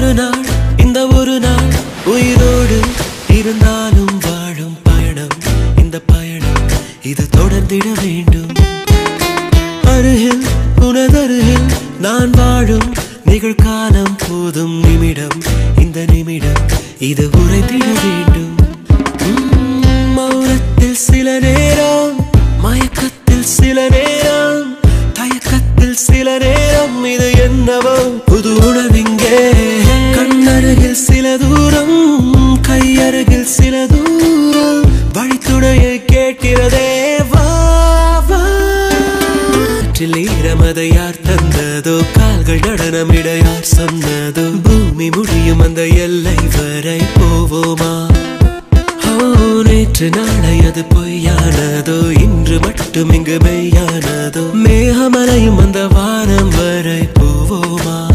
நாள் இந்த ஒரு நாள் உயிரோடு இருந்தாலும் வாழும் பயணம் இந்த பயணம் இது தொடர்ந்திட வேண்டும் அருகில் உனதருகில் நான் வாழும் நிகழ்காலம் போதும் நிமிடம் இந்த நிமிடம் இது உறைந்திட வேண்டும் மௌனத்தில் சில நேரம் மயக்கத்தில் சில நேரம் தயக்கத்தில் சில நேரம் இது என்னவோ புது உணர்விங்கே கண்ணருகில் சில தூரம் கையருகில் சில தூரம் வழித்துணையை கேட்கிறதே வா வா ஈரமதை யார் தந்ததோ கால்கள் நடனமிட யார் சொன்னதோ பூமி முடியும் அந்த எல்லை வரை போவோமா நேற்று நாளை அது பொய்யானதோ இன்று மட்டும் இங்கு மெய்யானதோ மேகமலையும் அந்த வானம் வரை போவோமா